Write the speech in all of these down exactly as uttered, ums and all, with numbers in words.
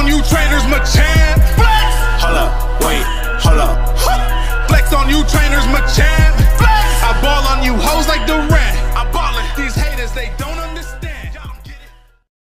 you trainers, my champ. Flex. Hold up, wait, hold up. Flex on you trainers, my champ. Flex. I ball on you hoes like Durant. I'm ballin'. These haters, they don't understand. Y'all don't get it.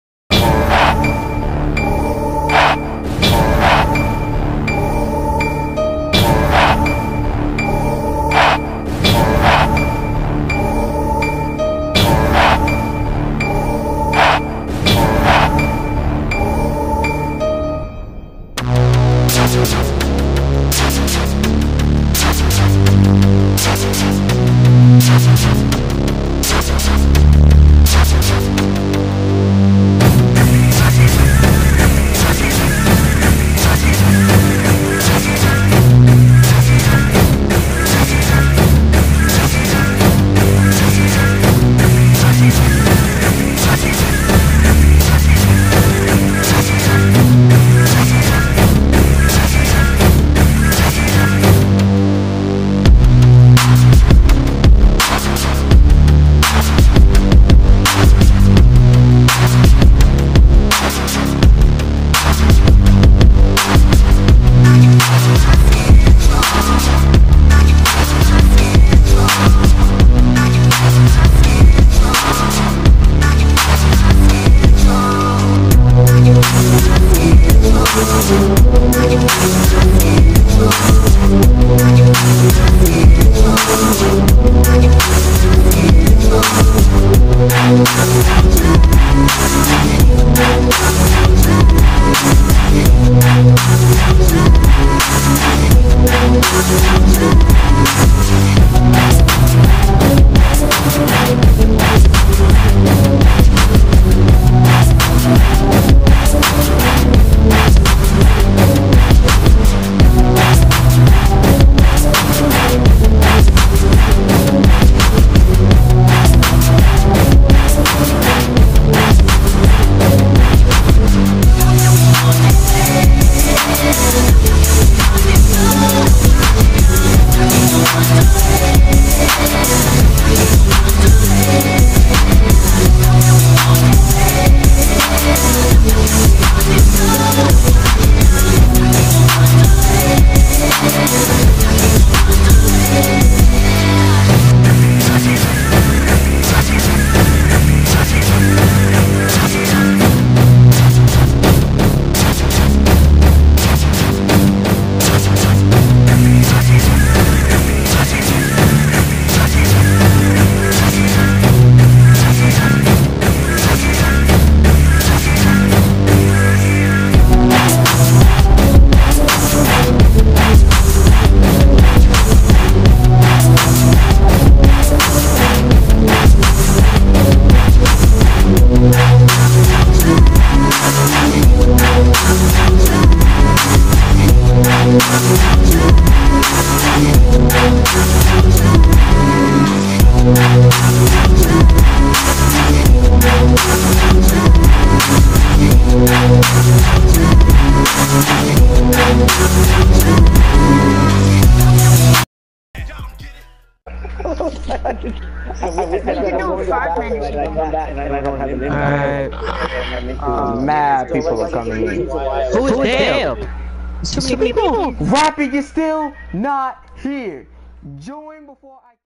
Uh, mad people are coming in. Who's there? Too many people. Rapping is still not here. Join before I.